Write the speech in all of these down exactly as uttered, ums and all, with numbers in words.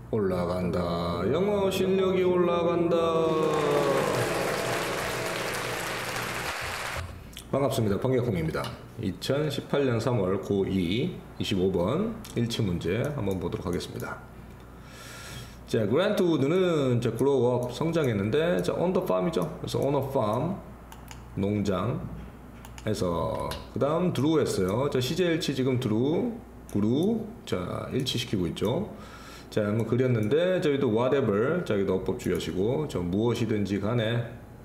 올라간다. 영어 실력이 올라간다. 반갑습니다. 번개콩입니다. 이천십팔년 삼월 고이 이십오 번 일치 문제 한번 보도록 하겠습니다. 자, 그랜트 우드는 자, 그로우업 성장했는데 자, on the farm이죠. 그래서 on a farm 농장에서 그 다음 드루 했어요. 자, 시제 일치 지금 드루 그루 자 일치시키고 있죠. 자, 한번 그렸는데 저희도 whatever 자기도 어법 주의하시고 저 무엇이든지 간에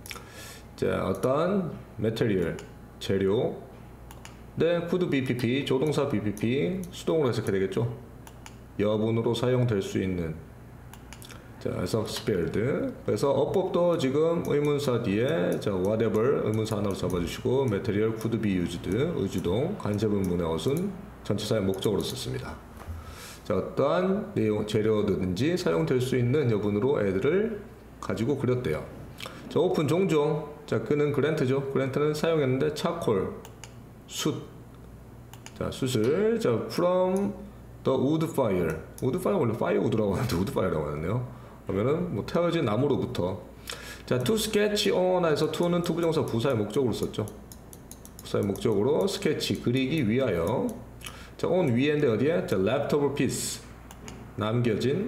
자 어떤 material 재료 네 could bpp 조동사 bpp 수동으로 해석해야 되겠죠. 여분으로 사용될 수 있는 자 그래서 spared 그래서 어법도 지금 의문사 뒤에 자 whatever 의문사 하나로 잡아주시고 material could be used 의주동 간접의문의 어순 전치사의 목적으로 썼습니다. 자, 어떠한 내용, 재료든지 사용될 수 있는 여분으로 애들을 가지고 그렸대요. 자, 오픈 종종. 자, 그는 그랜트죠. 그랜트는 사용했는데 차콜, 숯. 자, 숯을 자, from the wood fire. wood fire 원래 fire wood라고 하는데 wood fire라고 하는데요. 그러면은 뭐 태워진 나무로부터. 자, to sketch on 에서 to는 투부정사 부사의 목적으로 썼죠. 부사의 목적으로 스케치 그리기 위하여. 자, on 위에인데 어디에? 자, leftover piece 남겨진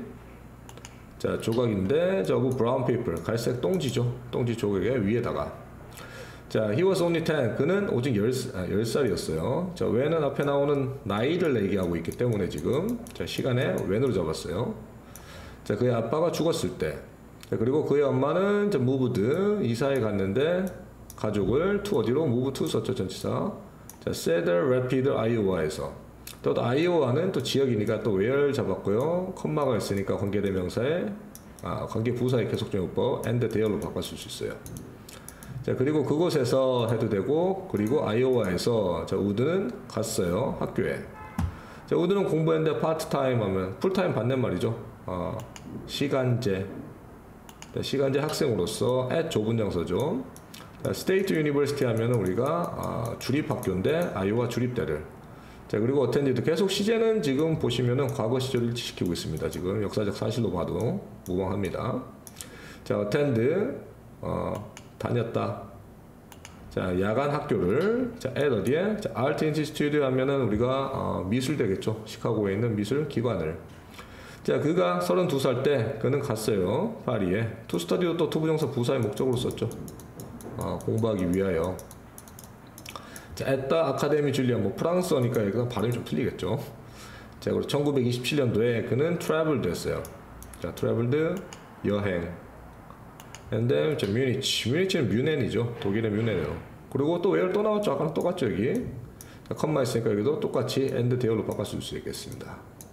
자 조각인데 저거 brown paper 갈색 똥지죠. 똥지 조각의 위에다가 자, he was only ten 그는 오직 열, 아, 열 살이었어요. 자, when은 앞에 나오는 나이를 얘기하고 있기 때문에 지금 자 시간에 when으로 잡았어요. 자, 그의 아빠가 죽었을 때 자, 그리고 그의 엄마는 자, moved 이사해 갔는데 가족을 to 어디로? move to 썼죠. 전치사 자, Cedar Rapids 아이오와에서 또 아이오와는 또 지역이니까 또 where 잡았고요. 컴마가 있으니까 관계대명사에 아, 관계부사의 계속적용법 and there로 바꿨을 수 있어요. 자, 그리고 그곳에서 해도 되고 그리고 아이오와에서 자, 우드는 갔어요. 학교에. 자, 우드는 공부했는데 파트타임 하면 풀타임 받는 말이죠. 어, 시간제 자, 시간제 학생으로서 at 좁은 장소죠. 자, 스테이트 유니버시티 하면 우리가 아, 주립학교인데 아이오와 주립대를 자, 그리고 어텐디드 계속 시제는 지금 보시면은 과거 시절을 일치시키고 있습니다. 지금 역사적 사실로 봐도 무방합니다. 자, 어텐드 어, 다녔다. 자, 야간 학교를 자, at 어디에? 자, Art Institute 하면은 우리가 어, 미술 되겠죠. 시카고에 있는 미술 기관을. 자, 그가 서른두 살 때 그는 갔어요. 파리에. to study도 또 투부정사 부사의 목적으로 썼죠. 어, 공부하기 위하여. 자, 에따 아카데미 줄리아 뭐 프랑스어니까 여기가 발음이 좀 틀리겠죠. 자, 그리고 천구백이십칠년도에 그는 traveled 했어요. 자, traveled 여행. and then 자, 뮤니치. 뮤니치는 뮌헨이죠. 독일의 뮌헨이에요. 그리고 또 where 또 나왔죠. 아까랑 똑같죠, 여기. 자, 컴마 있으니까 여기도 똑같이 and there로 바꿨을 수 있겠습니다.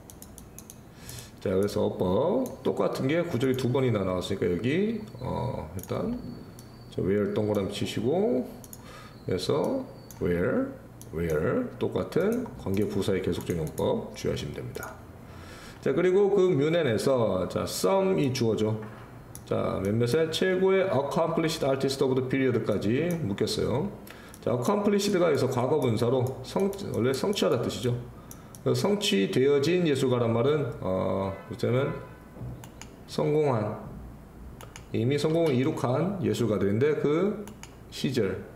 자, 그래서 어법 똑같은 게 구절이 두 번이나 나왔으니까 여기 어, 일단 자, where 동그라미 치시고 그래서 where, where 똑같은 관계부사의 계속적용법 주의하시면 됩니다. 자, 그리고 그 뮌헨에서 자, some이 주어죠. 자, 몇몇의 최고의 accomplished artist of the period까지 묶였어요. 자, accomplished가 여기서 과거분사로 성, 원래 성취하다 뜻이죠. 성취되어진 예술가란 말은 어, 그렇다면 성공한 이미 성공을 이룩한 예술가들인데 그 시절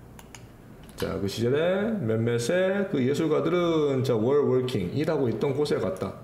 자, 그 시절에 몇몇의 그 예술가들은 자, were working 일하고 있던 곳에 갔다.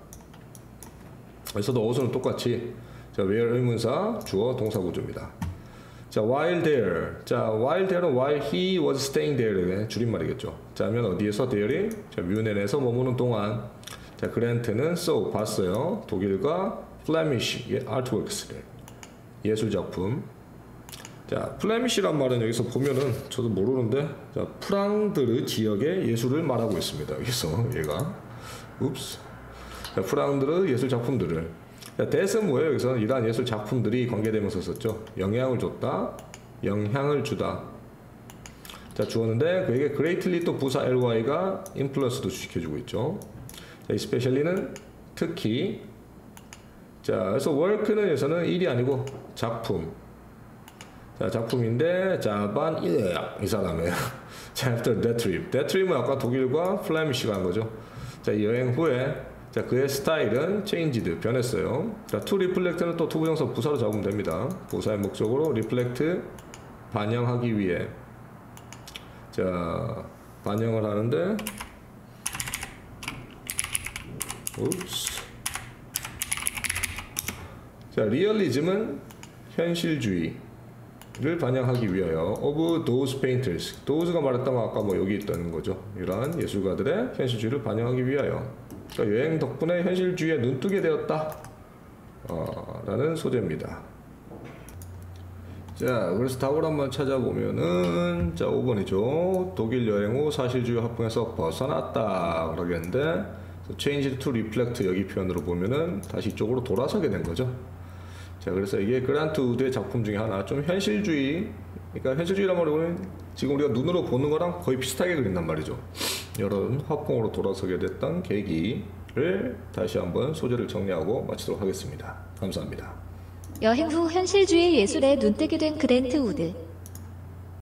그래서도 어순은 똑같이 자, where 의문사 주어 동사 구조입니다. 자, while there 자, while there는 while he was staying there의 줄임말이겠죠. 자, 하면 어디에서 there이 자, 뮌헨에서 머무는 동안 자, 그랜트는 saw 봤어요. 독일과 Flemish artworks를 예술작품 자, 플레미시란 말은 여기서 보면은 저도 모르는데 자, 프랑드르 지역의 예술을 말하고 있습니다. 여기서 얘가 읍스 자, 프랑드르 예술 작품들을 자, 대은 뭐예요? 여기서 이러한 예술 작품들이 관계되면서 썼죠. 영향을 줬다, 영향을 주다. 자, 주었는데 그에게 greatly 또 부사 ly가 influence도 시켜주고 있죠. 자, especially는 특히 자, 그래서 work는 여기서는 일이 아니고 작품 자, 작품인데 자반 이 사람이에요. 자, after that trip. that trip은 아까 독일과 플레미시가 한 거죠. 자, 여행 후에 자, 그의 스타일은 changed, 변했어요. 자, to reflect는 또 투부정사 부사로 잡으면 됩니다. 부사의 목적으로 reflect, 반영하기 위해. 자, 반영을 하는데 옵스. 자, realism은 현실주의를 반영하기 위하여 of those painters. those가 말했던 건 아까 뭐 여기 있다는 거죠. 이러한 예술가들의 현실주의를 반영하기 위하여. 그러니까 여행 덕분에 현실주의에 눈뜨게 되었다 어, 라는 소재입니다. 자, 그래서 답을 한번 찾아보면은 자, 오 번이죠. 독일 여행 후 사실주의 화풍에서 벗어났다 그러겠는데 change to reflect 여기 표현으로 보면은 다시 이쪽으로 돌아서게 된 거죠. 자, 그래서 이게 그란트 우드의 작품 중에 하나, 좀 현실주의, 그러니까 현실주의란 말은 지금 우리가 눈으로 보는 거랑 거의 비슷하게 그린단 말이죠. 이런 화풍으로 돌아서게 됐던 계기를 다시 한번 소재를 정리하고 마치도록 하겠습니다. 감사합니다. 여행 후 현실주의 예술에 눈뜨게 된 그랜트 우드.